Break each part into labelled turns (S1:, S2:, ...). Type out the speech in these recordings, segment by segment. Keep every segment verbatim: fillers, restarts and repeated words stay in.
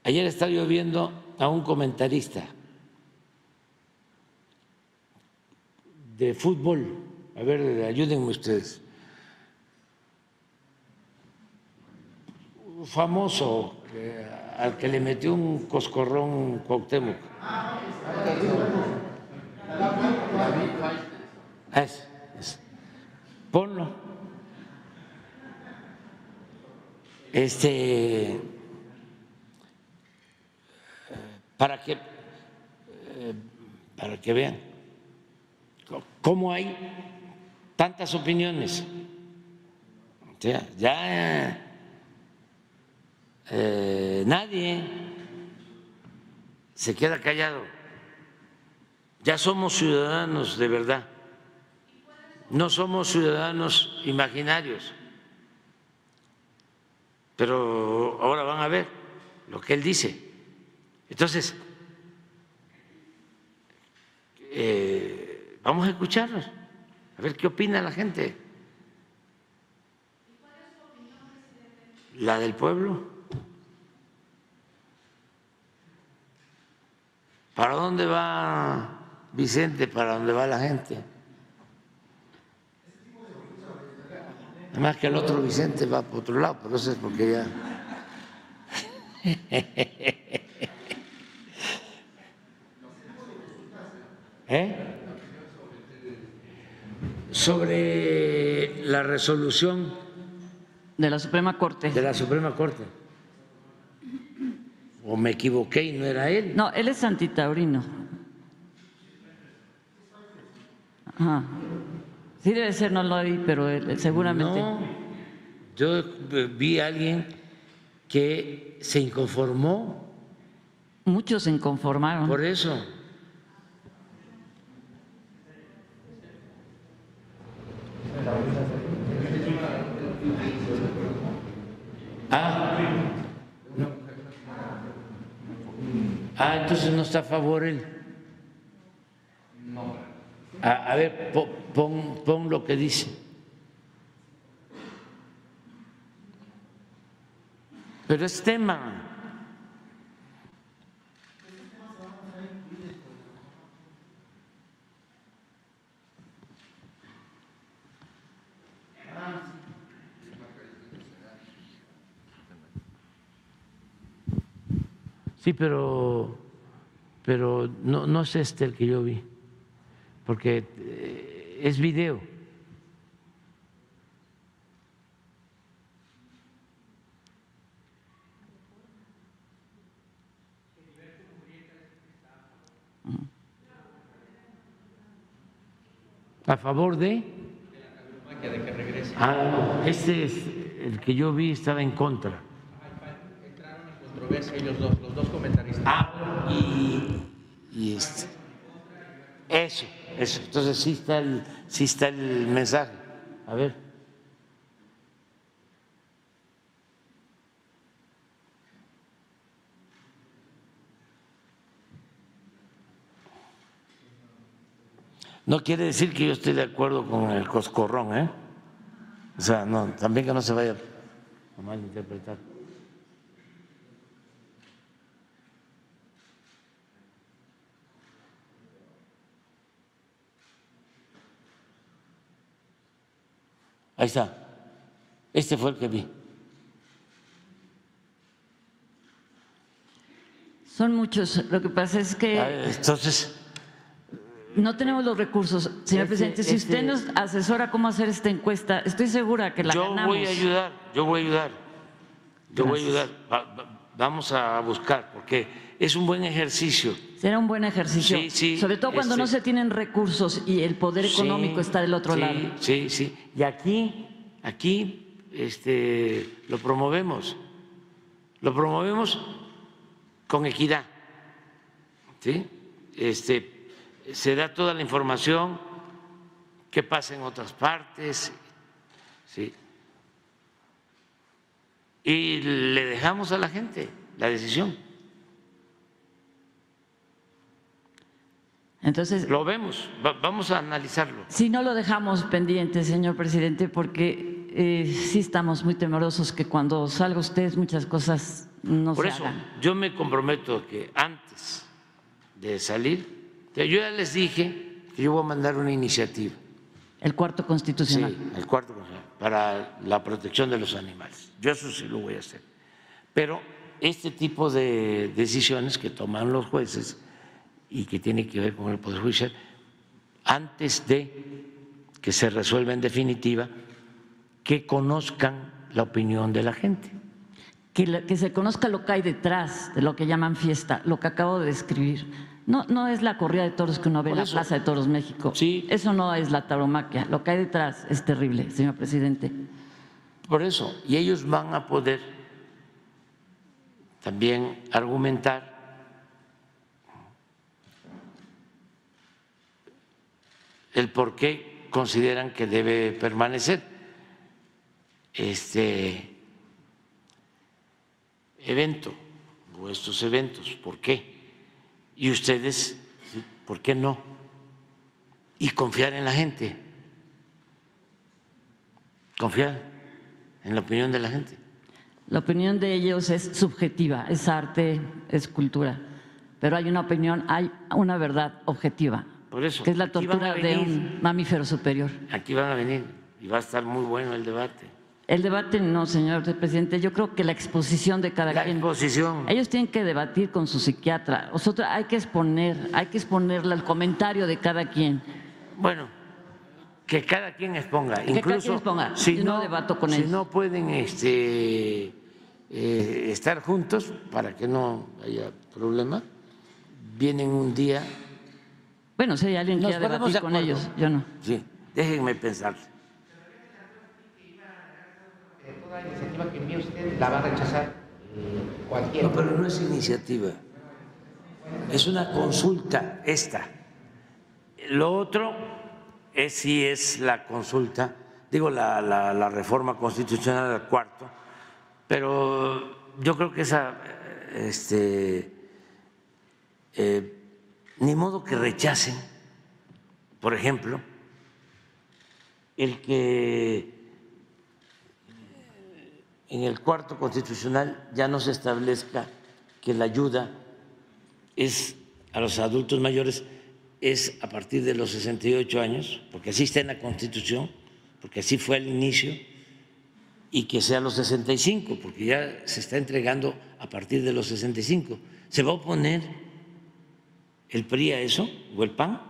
S1: Ayer estaba yo viendo a un comentarista de fútbol, a ver, ayúdenme ustedes, famoso, que, al que le metió un coscorrón Cuauhtémoc. Es, es. Ponlo. Este, para que, para que vean cómo hay tantas opiniones. O sea, ya eh, nadie se queda callado. Ya somos ciudadanos de verdad. No somos ciudadanos imaginarios. Pero ahora van a ver lo que él dice. Entonces, eh, vamos a escucharlos, a ver qué opina la gente. La del pueblo. ¿Para dónde va Vicente? ¿Para dónde va la gente? Además que el otro Vicente va por otro lado, pero eso es porque ya… ¿Eh? Sobre la resolución
S2: de la Suprema Corte.
S1: De la Suprema Corte. ¿O me equivoqué y no era él?
S2: No, él es antitaurino. Ajá. Sí debe ser, no lo vi, pero él, seguramente.
S1: No, yo vi a alguien que se inconformó.
S2: Muchos se inconformaron.
S1: Por eso. Ah, no. Ah, entonces no está a favor él. A, a ver, pon, pon lo que dice. Pero es tema. Sí, pero, pero no, no es este el que yo vi, porque eh, es video. ¿A favor de?
S3: De que regrese.
S1: Ah, este es el que yo vi, estaba en contra.
S3: Entraron en controversia ellos dos, los dos comentaristas.
S1: Ah, y, y este. Eso, eso. Entonces sí está el, sí está el mensaje. A ver. No quiere decir que yo esté de acuerdo con el coscorrón, ¿eh? O sea, no, también que no se vaya a malinterpretar. Ahí está. Este fue el que vi.
S2: Son muchos. Lo que pasa es que…
S1: Entonces…
S2: No tenemos los recursos, señor este, presidente. Si este, usted nos asesora cómo hacer esta encuesta, estoy segura que la
S1: yo
S2: ganamos.
S1: Yo voy a ayudar, yo voy a ayudar, yo Gracias. voy a ayudar. Va, va, vamos a buscar, porque es un buen ejercicio.
S2: Será un buen ejercicio,
S1: sí, sí,
S2: sobre todo cuando este, no se tienen recursos y el poder económico sí, está del otro
S1: sí,
S2: lado.
S1: Sí, sí, y aquí, aquí este, lo promovemos, lo promovemos con equidad, ¿sí? Este, se da toda la información que pasa en otras partes, ¿sí? Y le dejamos a la gente la decisión.
S2: Entonces,
S1: lo vemos, va, vamos a analizarlo.
S2: Si no lo dejamos pendiente, señor presidente, porque eh, sí estamos muy temerosos que cuando salga usted muchas cosas no
S1: Por
S2: se
S1: eso
S2: hagan.
S1: yo me comprometo que antes de salir, yo ya les dije que yo voy a mandar una iniciativa.
S2: El cuarto constitucional.
S1: Sí, el cuarto constitucional, para la protección de los animales. Yo eso sí lo voy a hacer. Pero este tipo de decisiones que toman los jueces y que tiene que ver con el Poder Judicial, antes de que se resuelva en definitiva, que conozcan la opinión de la gente.
S2: Que, la, que se conozca lo que hay detrás de lo que llaman fiesta, lo que acabo de describir. No, no es la corrida de toros que uno ve en la Plaza de Toros México.
S1: Sí.
S2: Eso no es la tauromaquia. Lo que hay detrás es terrible, señor presidente.
S1: Por eso, y ellos van a poder también argumentar el por qué consideran que debe permanecer este evento o estos eventos, ¿por qué? Y ustedes, ¿por qué no? Y confiar en la gente, confiar en la opinión de la gente.
S2: La opinión de ellos es subjetiva, es arte, es cultura, pero hay una opinión, hay una verdad objetiva.
S1: Por eso,
S2: que es la
S1: aquí van a
S2: tortura de
S1: venir.
S2: un mamífero superior.
S1: Aquí van a venir y va a estar muy bueno el debate.
S2: El debate no, señor presidente, yo creo que la exposición de cada
S1: La
S2: quien.
S1: exposición.
S2: Ellos tienen que debatir con su psiquiatra. Nosotros hay que exponer, hay que exponerle el comentario de cada quien.
S1: Bueno, que cada quien exponga.
S2: Que
S1: Incluso
S2: cada quien exponga.
S1: si
S2: Yo no debato con
S1: si
S2: ellos.
S1: no pueden este, eh, estar juntos para que no haya problema, vienen un día.
S2: Bueno, si hay alguien que
S1: Nos
S2: quiera
S1: ponemos
S2: debatir
S1: de
S2: con
S1: acuerdo.
S2: ellos, yo no.
S1: Sí, déjenme pensar.
S3: Eh, Toda iniciativa que envíe usted la va a rechazar eh, cualquiera.
S1: No, pero no es iniciativa, es una consulta esta. Lo otro es si es la consulta, digo la, la, la reforma constitucional del cuarto, pero yo creo que esa, este, eh, ni modo que rechacen, por ejemplo, el que en el cuarto constitucional ya no se establezca que la ayuda es a los adultos mayores es a partir de los sesenta y ocho años, porque así está en la Constitución, porque así fue al inicio, y que sea a los sesenta y cinco, porque ya se está entregando a partir de los sesenta y cinco. ¿Se va a oponer el P R I a eso o el P A N?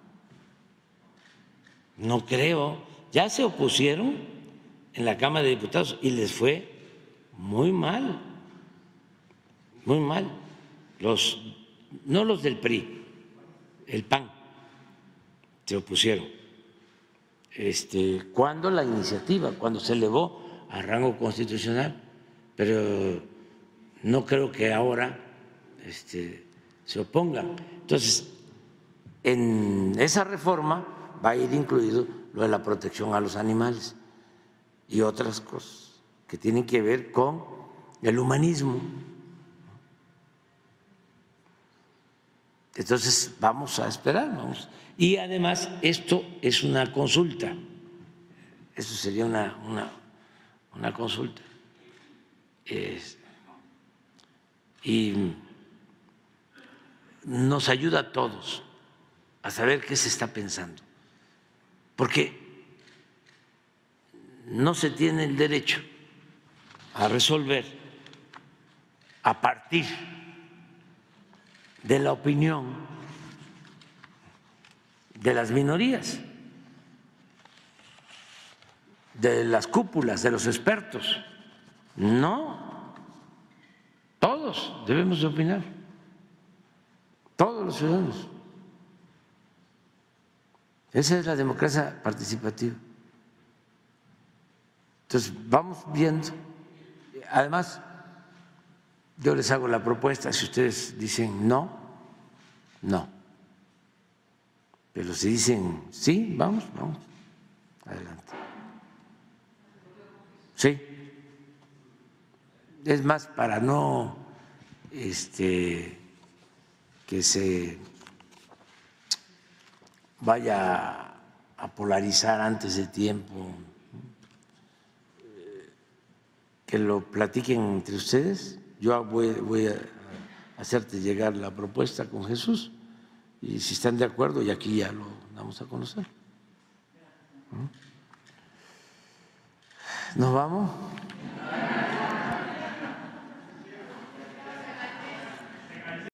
S1: No creo. Ya se opusieron en la Cámara de Diputados y les fue muy mal, muy mal. Los, no los del P R I, el P A N se opusieron. Este, ¿cuándo la iniciativa? Cuando se elevó a rango constitucional, pero no creo que ahora este, se opongan. Entonces, en esa reforma va a ir incluido lo de la protección a los animales y otras cosas que tienen que ver con el humanismo. Entonces, vamos a esperar, vamos. Y además, esto es una consulta, eso sería una, una, una consulta. Es, y nos ayuda a todos a saber qué se está pensando, porque no se tiene el derecho a resolver a partir de la opinión de las minorías, de las cúpulas, de los expertos. No, todos debemos de opinar, todos los ciudadanos. Esa es la democracia participativa. Entonces, vamos viendo. Además, yo les hago la propuesta, si ustedes dicen no, no. Pero si dicen sí, vamos, vamos, adelante. Sí. Es más, para no este, que se vaya a polarizar antes de tiempo que lo platiquen entre ustedes. Yo voy, voy a hacerte llegar la propuesta con Jesús y si están de acuerdo, y aquí ya lo damos a conocer. ¿Nos vamos?